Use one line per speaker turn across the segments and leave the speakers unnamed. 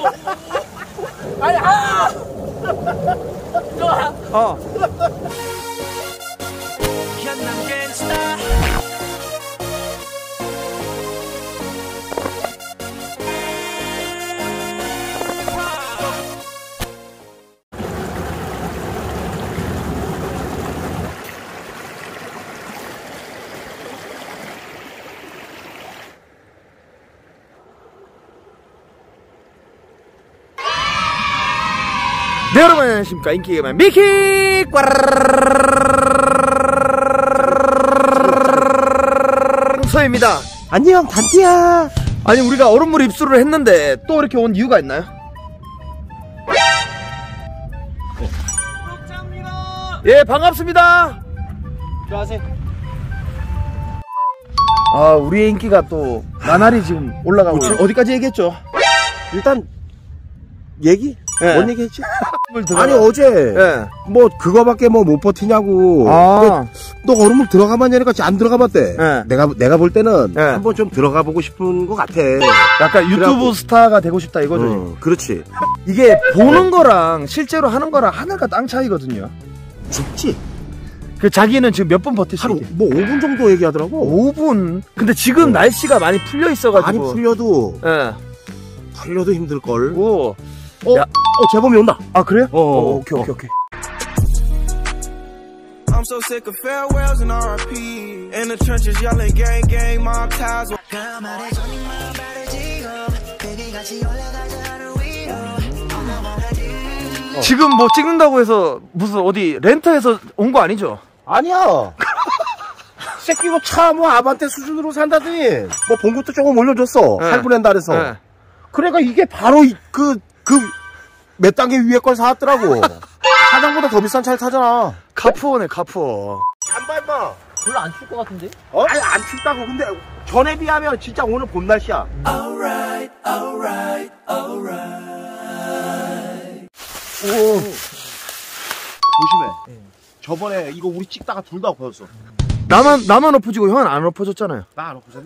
아니 좋아.
네, 여러분 안녕하십니까. 인기가만 미키 소입니다.
안녕 단띠야.
아니 우리가 얼음물 입수를 했는데 또 이렇게 온 이유가 있나요? 예, 반갑습니다.
들어가세요.
아, 우리의 인기가 또 나날이 지금 올라가고 있어요. 어디까지 얘기했죠?
일단 얘기?
예.
뭔 얘기했지?
아니
어제
예.
뭐 그거밖에 뭐 못 버티냐고.
아.
너 얼음물 들어가봤냐니까 안 들어가봤대.
예.
내가 볼 때는
예.
한번 좀 들어가 보고 싶은 것 같아.
약간 유튜브
그래갖고.
스타가 되고 싶다 이거죠.
그렇지.
이게 보는 거랑 실제로 하는 거랑 하늘과 땅 차이거든요.
죽지.
그 자기는 지금 몇 분 버틸 수
한
있게?
뭐 5분 정도 얘기하더라고.
5분. 근데 지금 날씨가 많이 풀려 있어가지고.
많이 풀려도
예.
힘들 걸.
오. 야.
재범이 온다.
아, 그래요?
오케이.
I'm so sick of farewells and RIP. In the trenches yelling gang gang mob ties.
지금 뭐 찍는다고 해서 무슨 어디 렌터에서 온 거 아니죠?
아니야. 새끼 뭐 차 뭐 아반떼 수준으로 산다더니 뭐 봉구도 조금 올려줬어.
네.
할부낸다 그래서.
네.
그러니까 이게 바로 몇 단계 위에 걸 사왔더라고. 사장보다 더 비싼 차를 타잖아.
카푸어네, 카푸어.
잠바 임마.
별로 안 추울 것 같은데?
아니 안 춥다고. 근데 전에 비하면 진짜 오늘 봄 날씨야.
Alright.
오. 조심해. 저번에 이거 우리 찍다가 둘 다 엎어졌어.
나만 엎어지고 형은 안 엎어졌잖아요.
나 안 엎어졌나?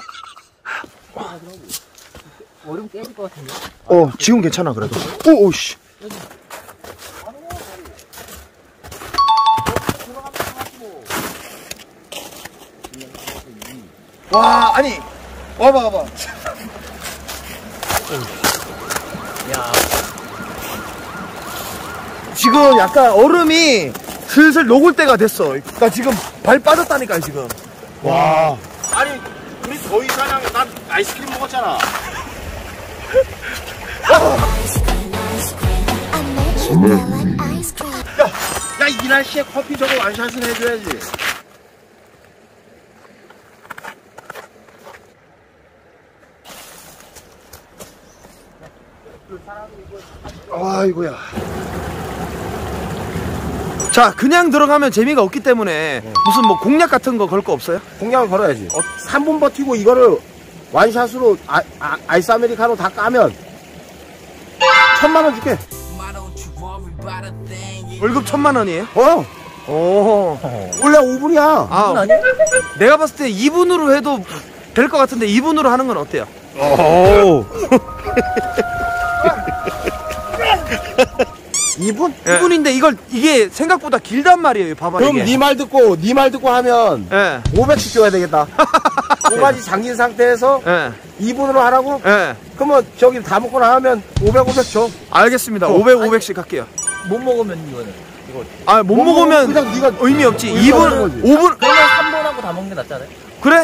얼음 깨질 것 같은데?
지금 괜찮아 그래도. 오씨. 와, 아니 와봐.
야.
지금 약간 얼음이 슬슬 녹을 때가 됐어. 나 지금 발 빠졌다니까 지금. 와.
아니 우리 저희 사장 난 아이스크림 먹었잖아. 야, 이 날씨에 커피 저거 완샷은 해줘야지.
아이고야. 자, 그냥 들어가면 재미가 없기 때문에 무슨 뭐 공략 같은 거 걸 거 없어요?
공략을 걸어야지. 3분 버티고 이거를 완샷으로 아이스 아메리카노 다 까면 1000만원 줄게.
월급 1000만원이에요? 오.
원래 5분이야.
아,
아니야?
내가 봤을 때 2분으로 해도 될 것 같은데 2분으로 하는 건 어때요?
오. 2분?
2분인데 이게 생각보다 길단 말이에요. 봐봐.
그럼
이게.
네 말 듣고 하면
예.
500씩 줘야 되겠다. 꼬바지 잠긴 상태에서
예.
2분으로 하라고?
예.
그러면 저기 다 먹고 나면 500 줘.
알겠습니다. 500씩 할게요.
못 먹으면 이거는.
아, 못 먹으면
그냥 네가
의미 없지.
의미 없는
2분,
거지.
5분.
그러면 3분하고 다 먹는 게 낫지 않아요?
그래?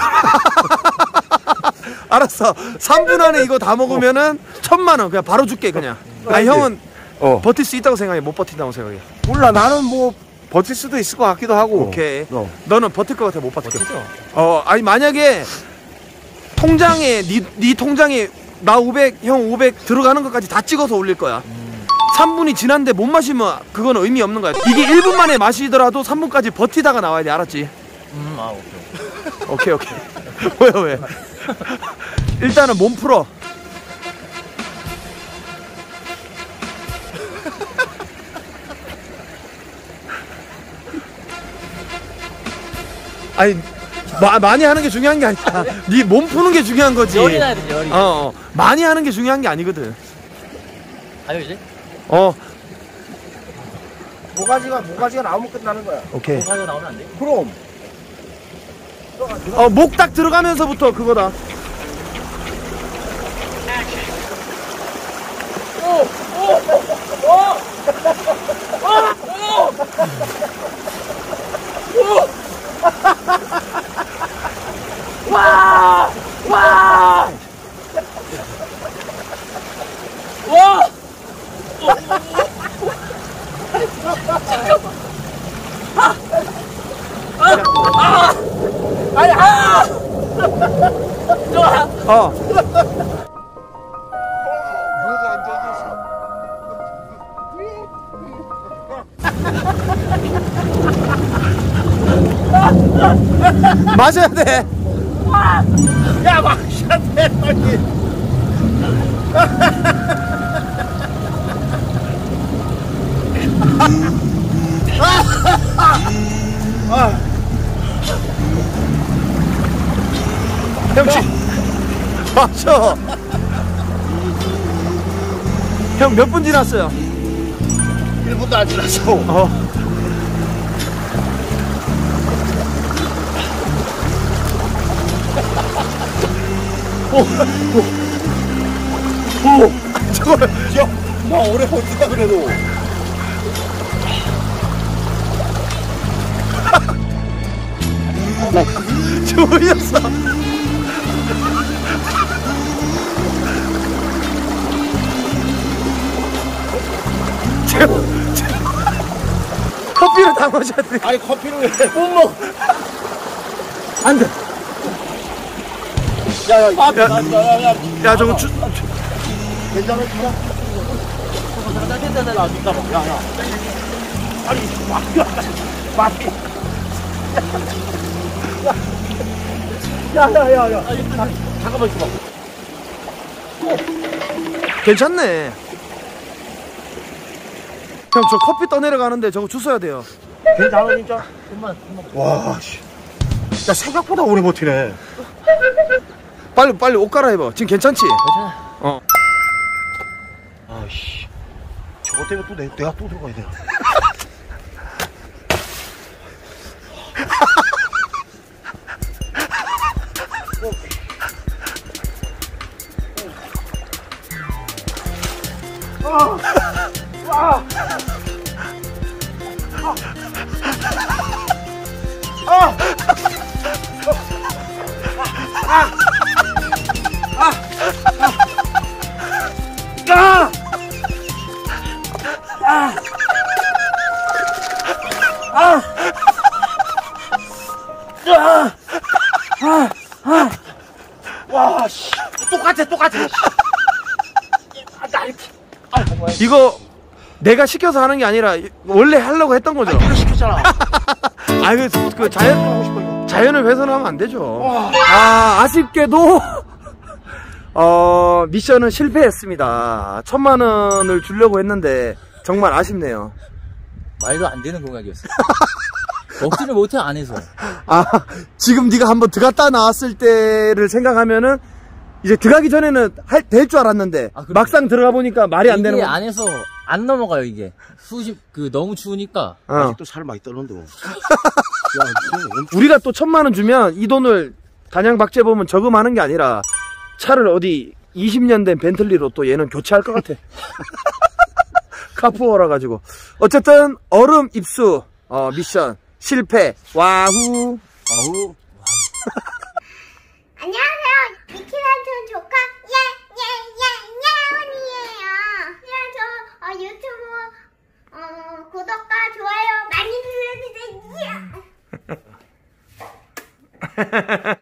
알았어. 3분 안에 이거 다 먹으면은 1000만원 그냥 바로 줄게 그냥. 아니 형은 버틸 수 있다고 생각해? 못 버틴다고 생각해?
몰라. 나는 뭐 버틸 수도 있을 것 같기도 하고.
오케이.
어.
너는 버틸 것 같아? 못 버틸 것 같아?
버티죠.
아니 만약에 통장에 네 통장에 나 500, 형 500 들어가는 것까지 다 찍어서 올릴 거야. 3분이 지났는데 못 마시면 그건 의미 없는 거야. 이게 1분 만에 마시더라도 3분까지 버티다가 나와야 돼. 알았지?
오케이.
오케이. 왜? 일단은 몸 풀어. 아니 많이 하는 게 중요한 게 아니야. 네 몸 푸는 게 중요한 거지.
열이 나야 돼, 열이.
많이 하는 게 중요한 게 아니거든.
아니지?
모가지가 나오면 끝나는 거야.
오케이.
가지고 나오면 안 돼?
그럼.
목 딱 들어가면서부터 그거다. 마셔야 돼.
야, 마셔야 돼, 빨리.
형, 마셔. 형 몇 분 지났어요?
1분도 안 지났어.
저걸
나 오래 버티다 그래도.
졸렸어. 커피를 다 마셔야 돼.
아니, 커피를 왜 못 먹어?
안 돼.
야,
야, 저거
괜찮아, 주라. 야. 아니, 마피. 야. 잠깐만 있어봐.
괜찮네. 형, 저 커피 떠내려가는데 저거 주워야 돼요.
괜찮아, 진짜?
좀만.
와, 씨. 야, 생각보다 오래 버티네.
빨리 옷 갈아입어. 지금 괜찮지?
괜찮아.
아이씨. 저것 때문에 또 내가 또 들어가야 돼. 와, 씨. 똑같아.
이거 내가 시켜서 하는 게 아니라 원래 하려고 했던 거죠.
이거 시켰잖아.
아, 그
하고 싶어, 이거.
자연을 훼손하면 안 되죠. 아쉽게도 미션은 실패했습니다. 1000만원을 주려고 했는데 정말 아쉽네요.
말도 안 되는 공약이었어. 먹지를 못해, 안에서.
지금 네가 한번 들어갔다 나왔을 때를 생각하면은 이제 들어가기 전에는 될 줄 알았는데 막상 들어가 보니까 말이 안 되는
이게
거.
안에서 안 넘어가요, 이게. 너무 추우니까.
아직도 살 많이 떠는데 뭐. 야,
우리가 또 1000만원 주면 이 돈을 단양 박재범은 저금하는 게 아니라 차를 어디 20년 된 벤틀리로 또 얘는 교체할 것 같아. 카푸어라 가지고. 어쨌든 얼음 입수 미션 실패. 와후.
아우.
안녕하세요. 미키란촌 조카 예예예예언니예요. 유튜브 구독과 좋아요 많이 눌러주세요.